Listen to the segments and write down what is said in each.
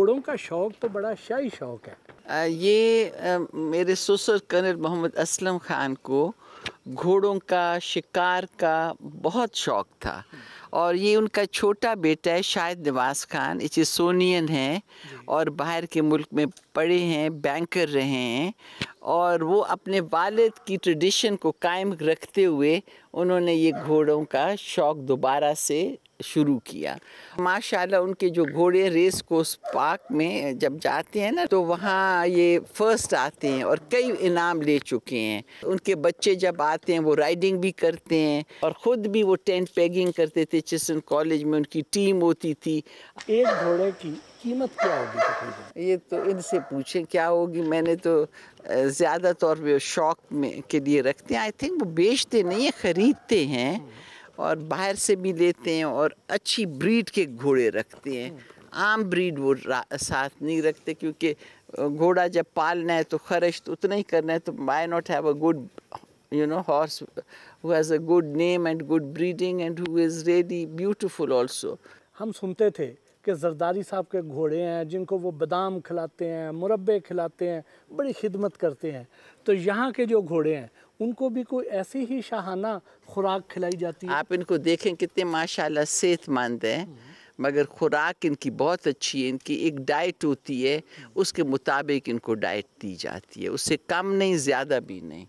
घोड़ों का शौक तो बड़ा शाही शौक है। ये मेरे ससुर कर्नल मोहम्मद असलम खान को घोड़ों का शिकार का बहुत शौक था और ये उनका छोटा बेटा है शाहिद नवाज खान, इचिसोनियन है और बाहर के मुल्क में पढ़े हैं, बैंकर रहे हैं और वो अपने वालिद की ट्रेडिशन को कायम रखते हुए उन्होंने ये घोड़ों का शौक दोबारा से शुरू किया। माशाल्लाह उनके जो घोड़े रेस कोर्स पार्क में जब जाते हैं ना तो वहाँ ये फर्स्ट आते हैं और कई इनाम ले चुके हैं। उनके बच्चे जब आते हैं वो राइडिंग भी करते हैं और ख़ुद भी वो टेंट पेगिंग करते थे। चिसन कॉलेज में उनकी टीम होती थी। एक घोड़े की कीमत क्या होगी तकरीबन? ये तो इनसे पूछें क्या होगी। मैंने तो ज़्यादा तौर पे शौक में के लिए रखते हैं। आई थिंक वो बेचते नहीं है, ख़रीदते हैं और बाहर से भी लेते हैं और अच्छी ब्रीड के घोड़े रखते हैं। आम ब्रीड वो साथ नहीं रखते क्योंकि घोड़ा जब पालना है तो खर्च तो उतना ही करना है। तो why not have a good horse who has a good name and good breeding and who is really beautiful also. हम सुनते थे कि जरदारी साहब के घोड़े हैं जिनको वो बादाम खिलाते हैं, मुरब्बे खिलाते हैं, बड़ी खिदमत करते हैं। तो यहाँ के जो घोड़े हैं उनको भी कोई ऐसी ही शाहाना खुराक खिलाई जाती है? आप इनको देखें कितने माशाल्लाह सेहतमंद हैं, मगर खुराक इनकी बहुत अच्छी है। इनकी एक डाइट होती है, उसके मुताबिक इनको डाइट दी जाती है, उससे कम नहीं ज़्यादा भी नहीं।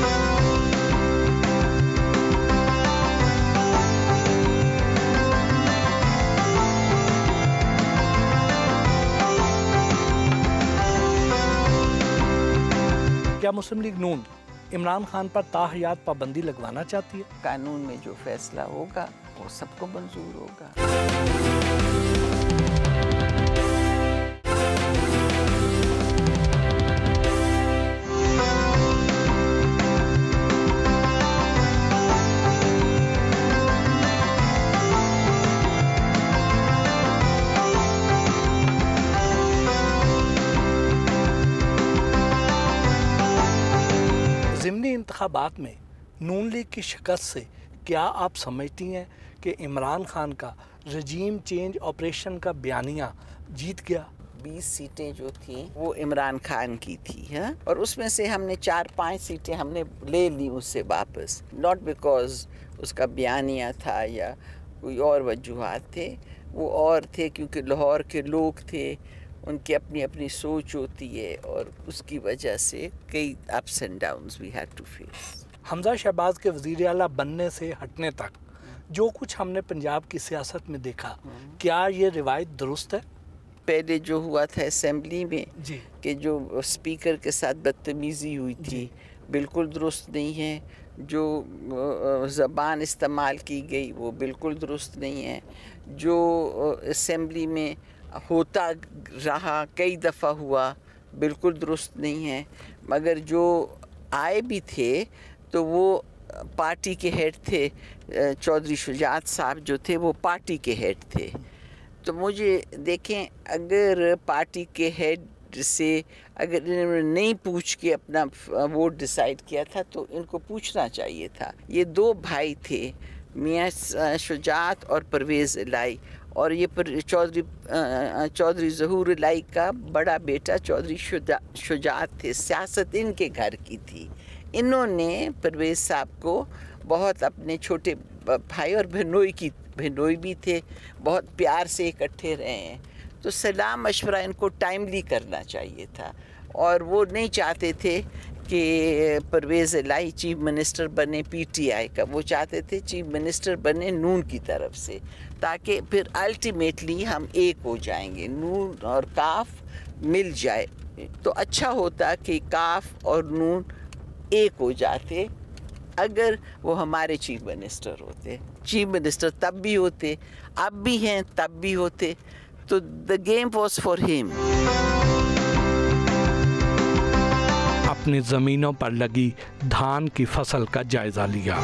क्या मुस्लिम लीग नून इमरान खान पर ताहयात पाबंदी लगवाना चाहती है? कानून में जो फैसला होगा वो सबको मंजूर होगा। ज़िमनी इंतखाबात में नून लीग की शिकस्त से क्या आप समझती हैं कि इमरान खान का रजीम चेंज ऑपरेशन का बयानिया जीत गया? 20 सीटें जो थी वो इमरान खान की थी है और उसमें से हमने 4-5 सीटें हमने ले ली उससे वापस। नॉट बिकॉज उसका बयानिया था या कोई और वजूहात थे, वो और थे क्योंकि लाहौर के लोग थे, उनकी अपनी अपनी सोच होती है और उसकी वजह से कई ups and downs we had to face. Hamza Shahbaz के वज़ीर आला बनने से हटने तक जो कुछ हमने पंजाब की सियासत में देखा, क्या ये रिवायत दुरुस्त है? पहले जो हुआ था असेंबली में जी कि जो स्पीकर के साथ बदतमीज़ी हुई थी बिल्कुल दुरुस्त नहीं है। जो ज़बान इस्तेमाल की गई वो बिल्कुल दुरुस्त नहीं है। जो असेंबली में होता रहा कई दफ़ा हुआ बिल्कुल दुरुस्त नहीं है। मगर जो आए भी थे तो वो पार्टी के हेड थे, चौधरी शुजात साहब जो थे वो पार्टी के हेड थे। तो मुझे देखें, अगर पार्टी के हेड से अगर इन्होंने नहीं पूछ के अपना वोट डिसाइड किया था तो इनको पूछना चाहिए था। ये 2 भाई थे, मियाँ शुजात और परवेज़ इलाई, और ये चौधरी ज़हूर इलाई का बड़ा बेटा चौधरी शुजात थे। सियासत इनके घर की थी। इन्होंने परवेज़ साहब को बहुत अपने छोटे भाई और बहनोई भी थे, बहुत प्यार से इकट्ठे रहे हैं। तो सलाह मशवरा इनको टाइमली करना चाहिए था और वो नहीं चाहते थे कि परवेज़ इलाई चीफ मिनिस्टर बने पीटीआई का, वो चाहते थे चीफ मिनिस्टर बने नून की तरफ से, ताकि फिर अल्टीमेटली हम एक हो जाएंगे, नून और काफ मिल जाए। तो अच्छा होता कि काफ और नून एक हो जाते अगर वो हमारे चीफ मिनिस्टर होते। चीफ मिनिस्टर तब भी होते, अब भी हैं, तब भी होते। तो the game was for him. अपनी ज़मीनों पर लगी धान की फसल का जायज़ा लिया।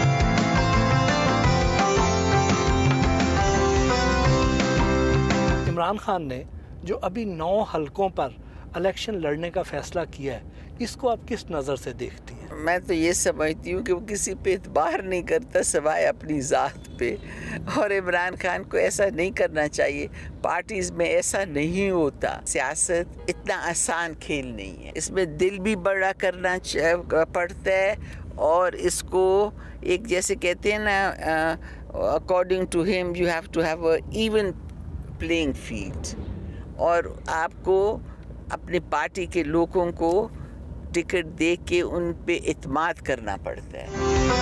इमरान खान ने जो अभी 9 हलकों पर इलेक्शन लड़ने का फ़ैसला किया है, इसको आप किस नज़र से देखती हैं? मैं तो ये समझती हूँ कि वो किसी पे इतबार नहीं करता सिवाय अपनी ज़ात पे, और इमरान खान को ऐसा नहीं करना चाहिए। पार्टीज़ में ऐसा नहीं होता। सियासत इतना आसान खेल नहीं है, इसमें दिल भी बड़ा करना पड़ता है, और इसको एक जैसे कहते हैं ना, according to him you have to have a even playing field, और आपको अपनी पार्टी के लोगों को टिकट दे के उन पे इत्मीनान करना पड़ता है।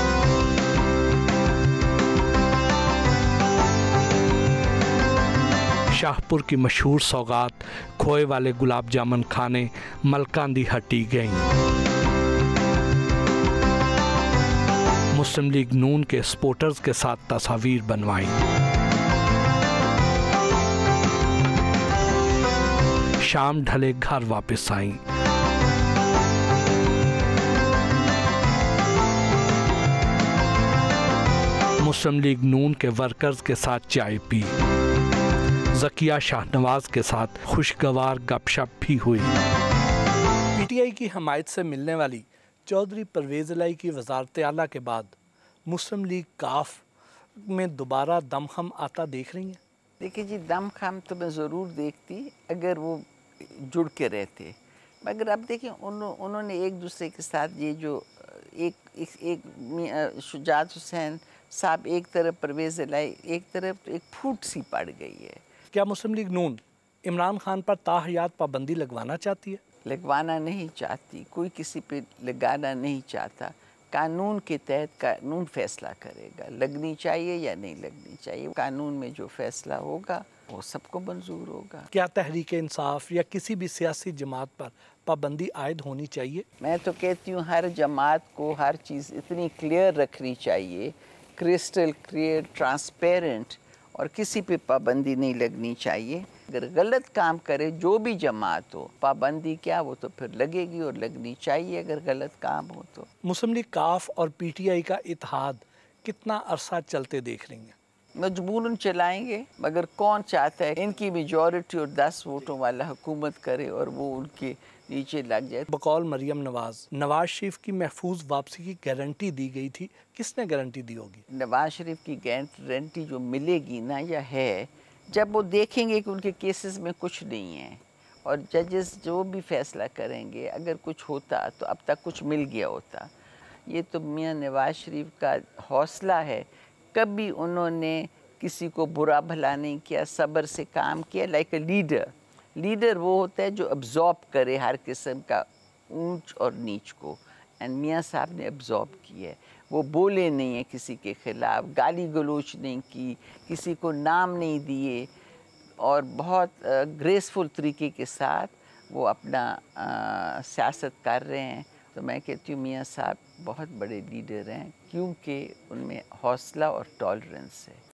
शाहपुर की मशहूर सौगात खोए वाले गुलाब जामुन खाने मलकान दी हटी गईं। मुस्लिम लीग नून के सपोर्टर्स के साथ तस्वीर बनवाई। शाम ढले घर वापस आई। मुस्लिम लीग नून के वर्कर्स के साथ चाय पी। ज़किया शाहनवाज के साथ खुशगवार गपशप भी हुई। पीटीआई की हमायत से मिलने वाली चौधरी परवेज़ इलाही की वज़ारत आला के बाद मुस्लिम लीग काफ में दोबारा दमखम आता देख रही हैं? देखिए जी, दमखम तो मैं ज़रूर देखती अगर वो जुड़ के रहते, मगर अब देखिए उन्होंने एक दूसरे के साथ ये जो एक शुजात हुसैन साहब एक तरफ, परवेज़ इलाही एक तरफ, तो एक फूट सी पड़ गई है। क्या मुस्लिम लीग नून इमरान खान पर ताहयात पाबंदी लगवाना चाहती है? लगवाना नहीं चाहती, कोई किसी पे लगाना नहीं चाहता। कानून के तहत कानून फैसला करेगा, लगनी चाहिए या नहीं लगनी चाहिए। कानून में जो फैसला होगा वो सबको मंजूर होगा। क्या तहरीक इंसाफ या किसी भी सियासी जमात पर पाबंदी आयद होनी चाहिए? मैं तो कहती हूँ हर जमात को हर चीज़ इतनी क्लियर रखनी चाहिए, क्रिस्टल क्लियर, ट्रांसपेरेंट, और किसी पे पाबंदी नहीं लगनी चाहिए। अगर गलत काम करे जो भी जमात हो, पाबंदी क्या, वो तो फिर लगेगी और लगनी चाहिए अगर गलत काम हो तो। मुस्लिम लीग काफ और पीटीआई का इत्तेहाद कितना अरसा चलते देख रही हैं? मजबूरन चलाएंगे, मगर कौन चाहता है इनकी मेजॉरिटी और 10 वोटों वाला हुकूमत करे और वो उनके नीचे लग जाए। बकौल मरियम नवाज शरीफ की महफूज वापसी की गारंटी दी गई थी, किसने गारंटी दी होगी? नवाज शरीफ की गारंटी जो मिलेगी ना, या है जब वो देखेंगे कि उनके केसेस में कुछ नहीं है, और जजेस जो भी फैसला करेंगे, अगर कुछ होता तो अब तक कुछ मिल गया होता। ये तो मियां नवाज शरीफ का हौसला है, कभी उन्होंने किसी को बुरा भला नहीं किया, सब्र से काम किया। लाइक अ लीडर वो होता है जो अब्जॉर्ब करे हर किस्म का ऊंच और नीच को, एंड मियां साहब ने अब्जॉर्ब किया है। वो बोले नहीं है किसी के ख़िलाफ़, गाली गलोच नहीं की, किसी को नाम नहीं दिए, और बहुत ग्रेसफुल तरीके के साथ वो अपना सियासत कर रहे हैं। तो मैं कहती हूँ मियां साहब बहुत बड़े लीडर हैं, क्योंकि उनमें हौसला और टॉलरेंस है।